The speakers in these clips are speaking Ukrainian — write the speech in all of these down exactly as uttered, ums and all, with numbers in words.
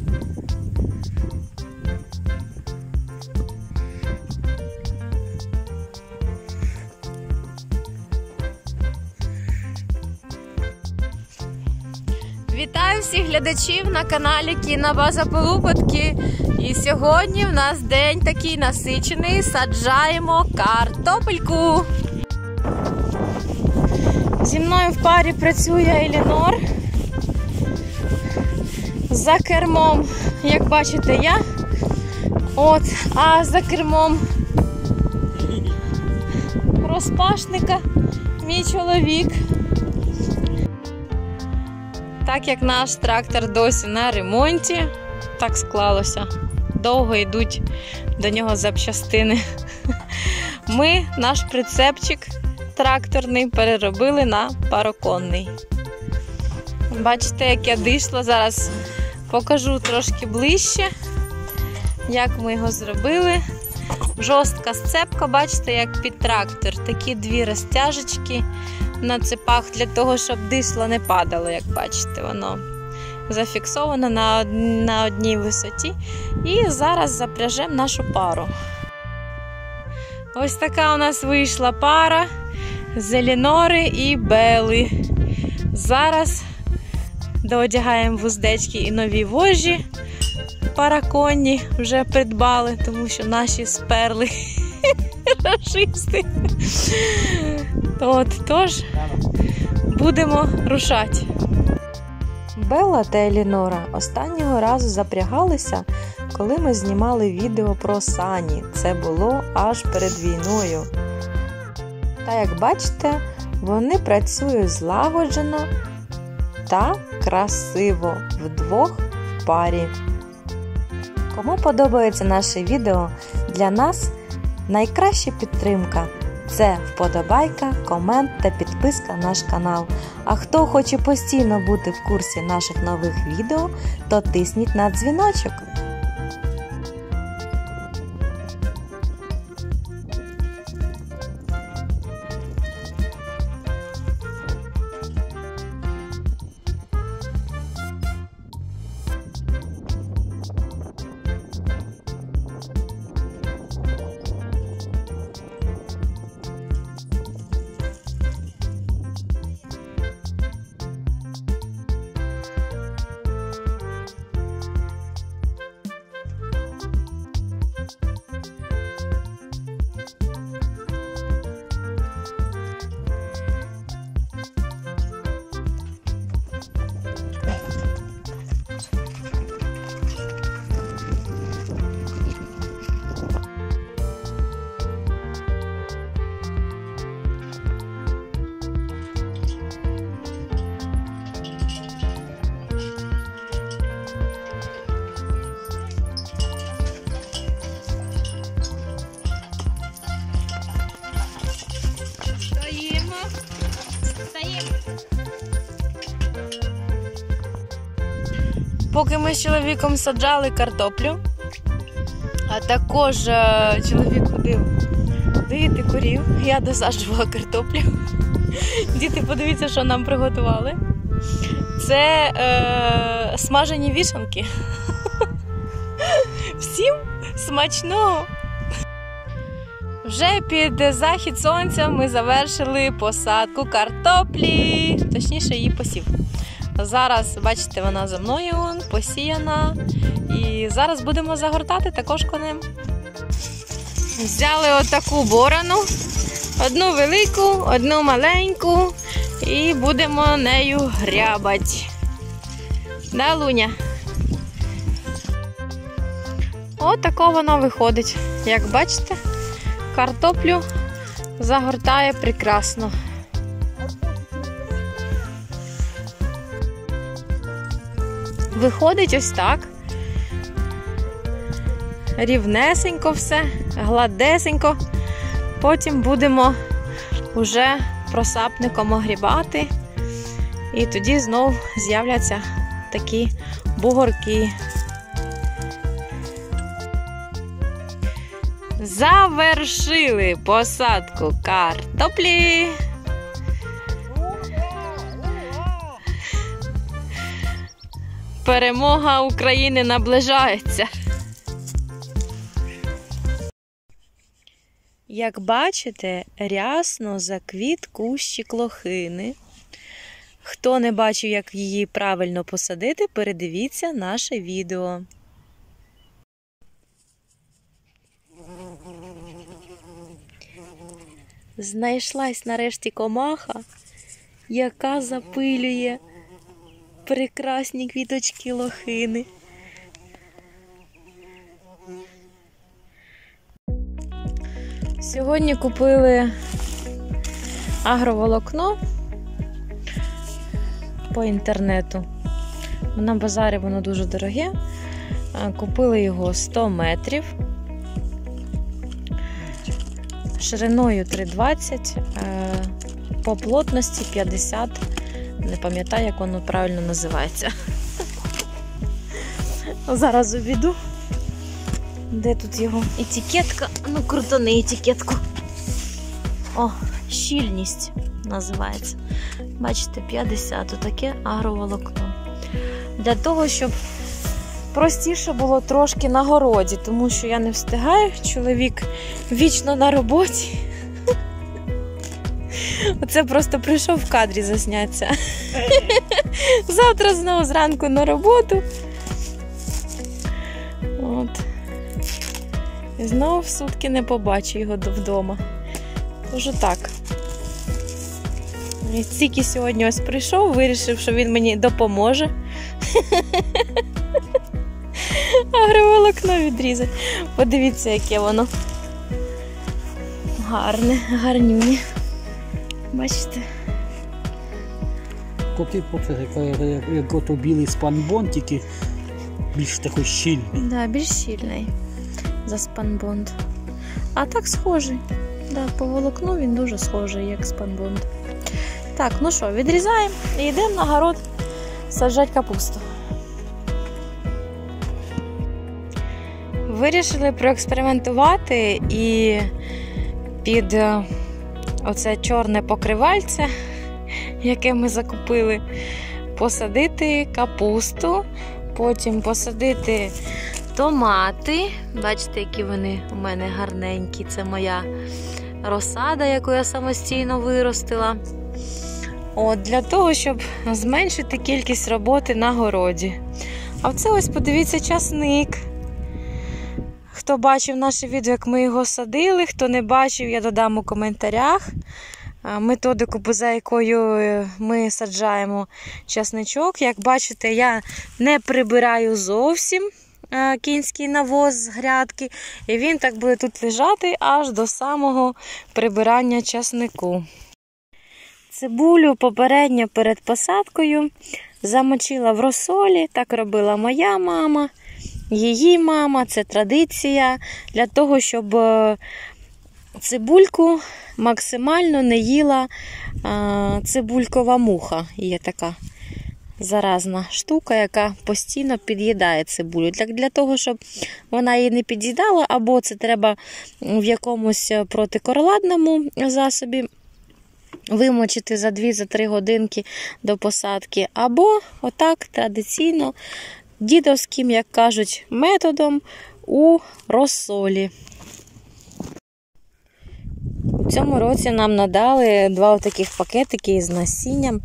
Вітаю всіх глядачів на каналі Кінобаза Полупотки. І сьогодні в нас день такий насичений, саджаємо картопельку. Зі мною в парі працює Елінор. За кермом, як бачите, я. От, а за кермом розпашника мій чоловік. Так як наш трактор досі на ремонті, так склалося. Довго йдуть до нього запчастини. Ми наш прицепчик тракторний переробили на пароконний. Бачите, як я дійшла. Зараз покажу трошки ближче, як ми його зробили. Жорстка сцепка, бачите, як під трактор. Такі дві розтяжечки на цепах для того, щоб дишло не падало, як бачите, воно зафіксовано на, на одній висоті. І зараз запряжемо нашу пару. Ось така у нас вийшла пара з Елінори і Бели. Зараз доодягаємо вуздечки і нові вожжі параконні вже придбали, тому що наші сперли рашисти. От, тож, будемо рушати. Белла та Елінора останнього разу запрягалися, коли ми знімали відео про сані. Це було аж перед війною. Та, як бачите, вони працюють злагоджено та красиво вдвох в парі. Кому подобається наше відео, для нас найкраща підтримка – це вподобайка, комент та підписка на наш канал. А хто хоче постійно бути в курсі наших нових відео, то тисніть на дзвіночок. Поки ми з чоловіком саджали картоплю, а також чоловік ходив доїти корів, я досаджувала картоплю. Діти, подивіться, що нам приготували. Це е, смажені вішанки. Всім смачного! Вже під захід сонця ми завершили посадку картоплі, точніше її посів. Зараз, бачите, вона за мною посіяна. І зараз будемо загортати також конем. Взяли отаку борону. Одну велику, одну маленьку. І будемо нею грябати. Да, Луня? Отако воно виходить. Як бачите, картоплю загортає прекрасно. Виходить ось так. Рівнесенько все, гладесенько. Потім будемо вже просапником огрібати. І тоді знов з'являться такі бугорки. Завершили посадку картоплі. Перемога України наближається. Як бачите, рясно заквіт кущик лохини. Хто не бачив, як її правильно посадити, передивіться наше відео. Знайшлась нарешті комаха, яка запилює прекрасні квіточки лохини. Сьогодні купили агроволокно по інтернету. На базарі воно дуже дороге. Купили його сто метрів, шириною три двадцять, по плотності п'ятдесят. Не пам'ятаю, як воно правильно називається. Зараз обійду. Де тут його етикетка? Ну, крутони етикетку. О, щільність називається. Бачите, п'ятдесят. Отаке агроволокно. Для того, щоб простіше було трошки на городі, тому що я не встигаю. Чоловік вічно на роботі. Оце просто прийшов в кадрі заснятися. Завтра знову зранку на роботу. От. І знову в сутки не побачу його вдома. Тож так. І тільки сьогодні ось прийшов, вирішив, що він мені допоможе. Агроволокно відрізати. Подивіться, яке воно гарне, гарнюнє. Бачите? Коти, як ото білий спанбонд, тільки більш такий щільний. Так, да, більш щільний за спанбонд. А так схожий. Да, по волокну він дуже схожий, як спанбонд. Так, ну що, відрізаємо і йдемо на город саджати капусту. Вирішили проекспериментувати і під оце чорне покривальце, яке ми закупили, посадити капусту, потім посадити томати. Бачите, які вони у мене гарненькі. Це моя розсада, яку я самостійно виростила. От, для того, щоб зменшити кількість роботи на городі. А це ось, подивіться, часник. Хто бачив наше відео, як ми його садили, хто не бачив, я додам у коментарях методику, за якою ми саджаємо часничок. Як бачите, я не прибираю зовсім кінський навоз з грядки, і він так буде тут лежати аж до самого прибирання часнику. Цибулю попередньо перед посадкою замочила в розсолі, так робила моя мама, її мама, це традиція, для того, щоб цибульку максимально не їла цибулькова муха. Є така заразна штука, яка постійно під'їдає цибулю. Для, для того, щоб вона її не під'їдала, або це треба в якомусь протикорлядному засобі вимочити за дві-три годинки до посадки, або отак традиційно дідовським, як кажуть, методом у розсолі. У цьому році нам надали два таких пакетики із насінням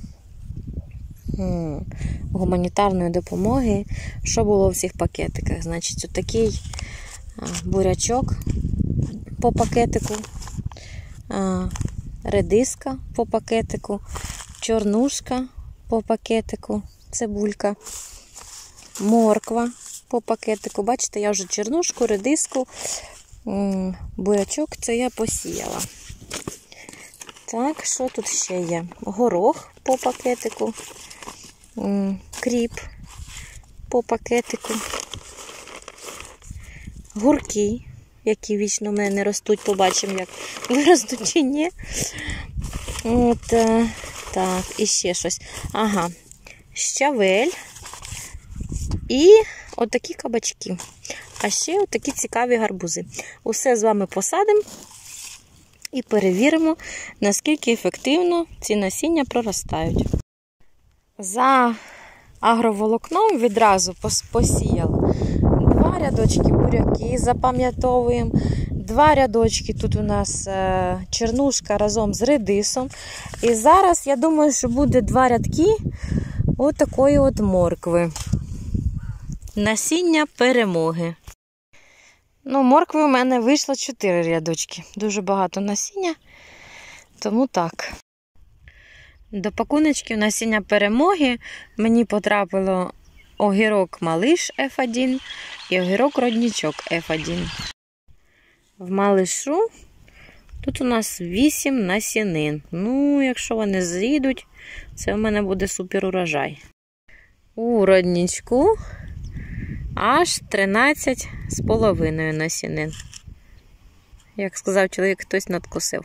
гуманітарної допомоги. Що було в цих пакетиках? Значить, отакий бурячок по пакетику, редиска по пакетику, чорнушка по пакетику, цибулька, морква по пакетику. Бачите, я вже чорнушку, редиску, бурячок це я посіяла. Так, що тут ще є? Горох по пакетику, кріп по пакетику, гурки, які вічно в мене не ростуть, побачимо, як виростуть чи ні. От, так, і ще щось. Ага, щавель і отакі кабачки. А ще отакі цікаві гарбузи. Усе з вами посадимо і перевіримо, наскільки ефективно ці насіння проростають. За агроволокном відразу посіяла. Два рядочки буряки запам'ятовуємо. Два рядочки тут у нас чернушка разом з редисом. І зараз, я думаю, що буде два рядки от такої от моркви. Насіння перемоги. Ну, моркви у мене вийшло чотири рядочки. Дуже багато насіння, тому так. До пакуночків насіння перемоги мені потрапило огірок малиш еф один і огірок родничок еф один. В малишу тут у нас вісім насінин. Ну, якщо вони зійдуть, це в мене буде супер урожай. У родничку аж тринадцять з половиною насінин. Як сказав чоловік, хтось надкусив.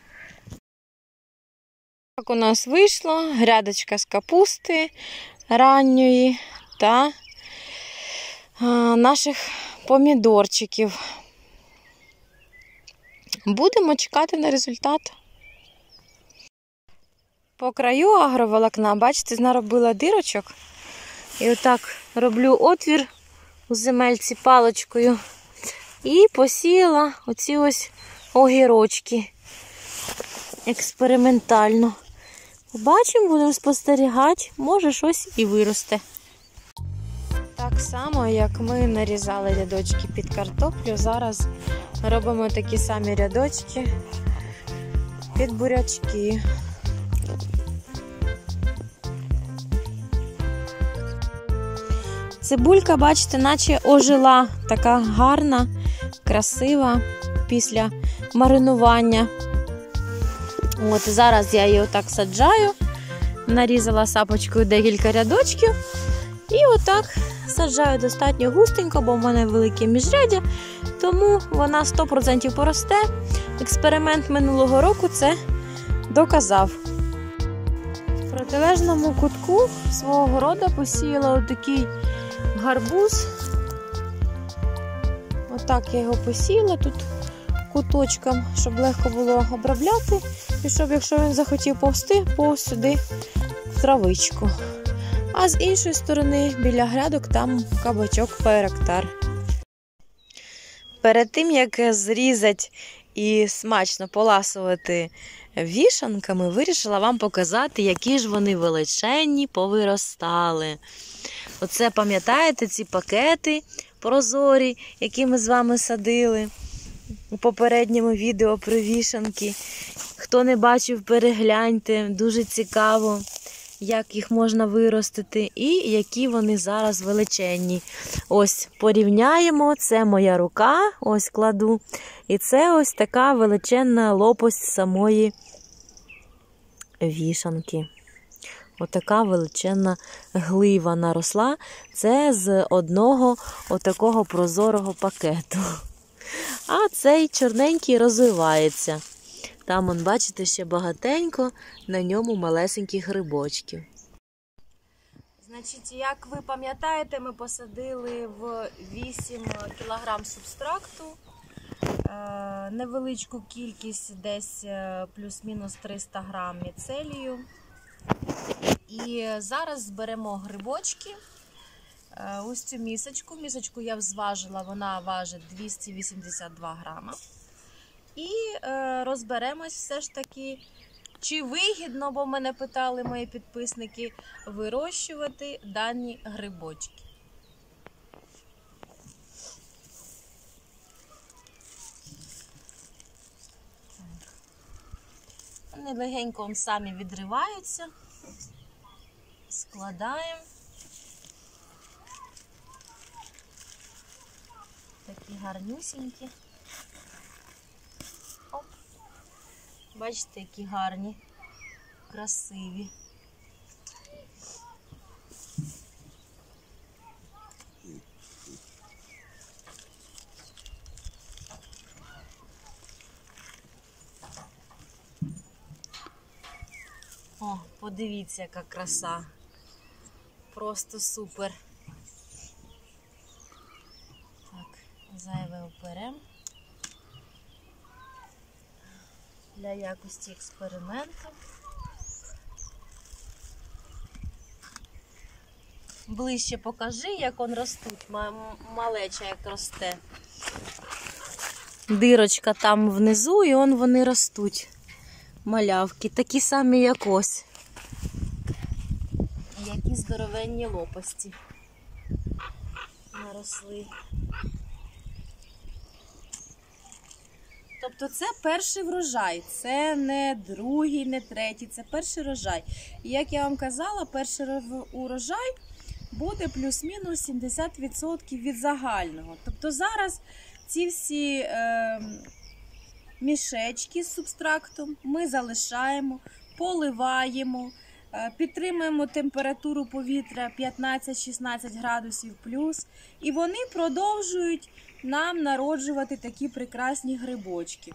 Так у нас вийшло грядочка з капусти ранньої та а, наших помідорчиків. Будемо чекати на результат. По краю агроволокна, бачите, наробила дирочок. І отак роблю отвір у земельці паличкою. І посіяла оці ось огірочки експериментально. Побачимо, будемо спостерігати, може щось і виросте. Так само, як ми нарізали рядочки під картоплю, зараз робимо такі самі рядочки під бурячки. Цибулька, бачите, наче ожила, така гарна, красива після маринування. От зараз я її отак саджаю, нарізала сапочкою декілька рядочків і отак саджаю достатньо густенько, бо в мене велике міжряддя, тому вона сто відсотків поросте. Експеримент минулого року це доказав. В протилежному кутку свого города посіяла отакий гарбуз. Отак я його посіяла тут куточком, щоб легко було обробляти. І щоб, якщо він захотів повсти, повз сюди в травичку. А з іншої сторони, біля грядок, там кабачок фаєрактар. Перед тим, як зрізати і смачно поласувати вішанками, вирішила вам показати, які ж вони величенні повиростали. Оце, пам'ятаєте, ці пакети прозорі, які ми з вами садили у попередньому відео про вішанки. Хто не бачив, перегляньте, дуже цікаво, як їх можна виростити і які вони зараз величенні. Ось порівняємо, це моя рука, ось кладу, і це ось така величенна лопасть самої вішанки. Отака величенна глива наросла, це з одного отакого прозорого пакету. А цей чорненький розвивається. Там, он, бачите, ще багатенько, на ньому малесеньких грибочків. Значить, як ви пам'ятаєте, ми посадили в вісім кілограм субстракту, невеличку кількість, десь плюс-мінус триста грам міцелію. І зараз зберемо грибочки. Ось цю місочку. Місочку я зважила, вона важить двісті вісімдесят два грама. І е, розберемось все ж таки, чи вигідно, бо мене питали мої підписники, вирощувати дані грибочки. Вони легенько самі відриваються. Складаємо. Такі гарнюсінькі. Оп. Бачите, які гарні, красиві. О, подивіться, яка краса. Просто супер. Так, зайве оперем. Для якості експерименту. ближче покажи, як он ростуть, малеча як росте. Дирочка там внизу, і он вони ростуть. Малявки, такі самі, як ось. Які здоровенні лопасті наросли. Тобто це перший врожай, це не другий, не третій, це перший врожай. І як я вам казала, перший урожай буде плюс-мінус сімдесят відсотків від загального. Тобто зараз ці всі е, мішечки з субстрактом ми залишаємо, поливаємо, е, підтримуємо температуру повітря п'ятнадцять-шістнадцять градусів плюс, і вони продовжують нам народжувати такі прекрасні грибочки.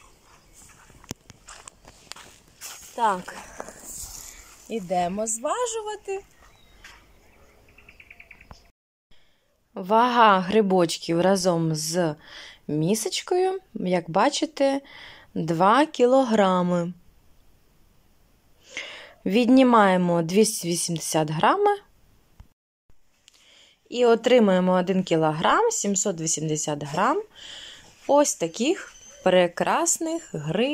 Так, ідемо зважувати. Вага грибочків разом з місочкою, як бачите, два кілограми. Віднімаємо двісті вісімдесят грами. І отримаємо один кілограм сімсот вісімдесят грам ось таких прекрасних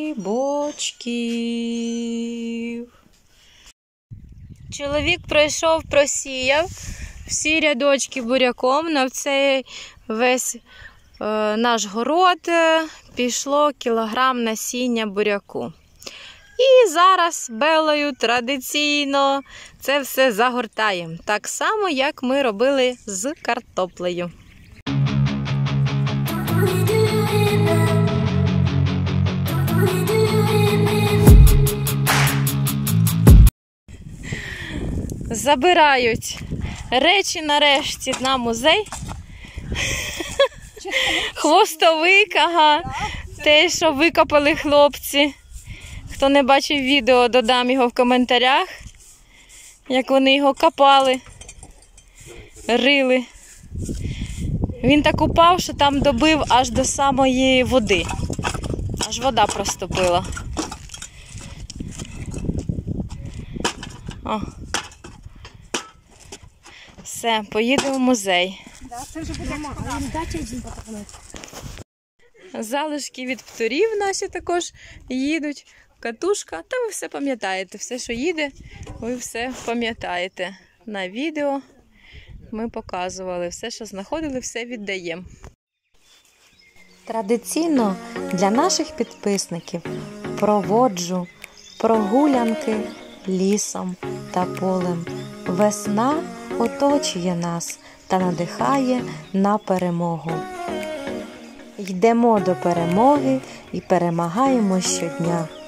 грибочків. Чоловік пройшов, просіяв всі рядочки буряком. На цей весь е, наш город пішло кілограм насіння буряку. І зараз Беллою традиційно це все загортаємо. Так само, як ми робили з картоплею. Забирають речі нарешті на музей. Хвостовик, ага, те, що викопали хлопці. Хто не бачив відео, додам його в коментарях, як вони його копали, рили. Він так упав, що там добив аж до самої води. Аж вода проступила. О. Все, поїдемо в музей. Залишки від птурів наші також їдуть. Катушка, та ви все пам'ятаєте. Все, що їде, ви все пам'ятаєте. На відео ми показували. Все, що знаходили, все віддаємо. Традиційно для наших підписників проводжу прогулянки лісом та полем. Весна оточує нас та надихає на перемогу. Йдемо до перемоги і перемагаємо щодня.